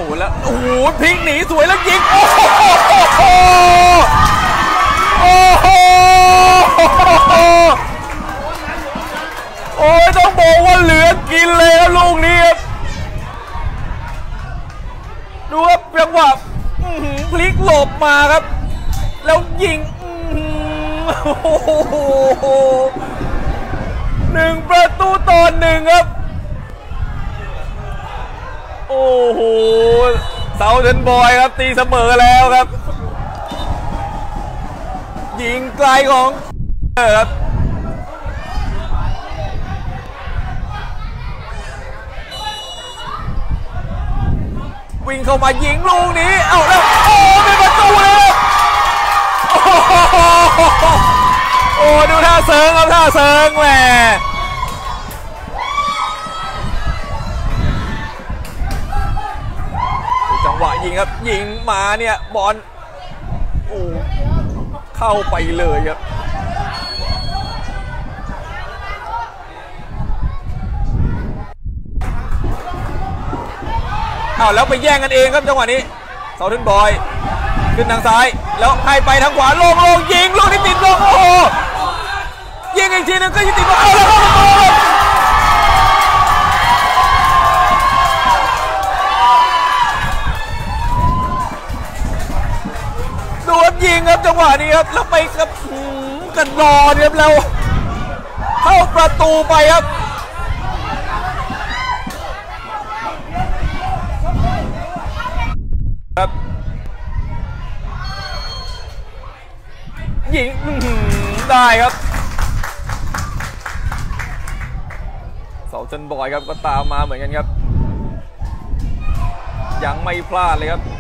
แล้วโอ้โหพลิกหนีสวยแล้วยิงโอ้โหโอ้โหโอ้ยต้องบอกว่าเหลือกินเลยครับลูกนี้ครับดูครับจังหวะพลิกหลบมาครับแล้วยิงโอ้โห1-1ครับโอ้โหเซาเทิร์นบอยครับตีเสมอแล้วครับยิงไกลของครับวิ่งเข้ามายิงลูกนี้เอาแล้วโอ้เป็นประตูเลยโอ้ดูท่าเซิร์งครับท่าเซิร์งแหมจังหวะยิงครับยิงมาเนี่ยบอลโอ้เข้าไปเลยครับเอาแล้วไปแย่งกันเองครับจังหวะนี้เซาเทิร์นบอยขึ้นทางซ้ายแล้วให้ไปทางขวาลงยิงลูกนี้ติดลงโอ้โหยิงอีกทีนึงก็ยิงติดลงเอาแล้วดูครับยิงครับจังหวะนี้ครับแล้วไปกับกันรอครับแล้วเข้าประตูไปครับครับยิงได้ครับเซาเทิร์นบอยครับก็ตามมาเหมือนกันครับยังไม่พลาดเลยครับ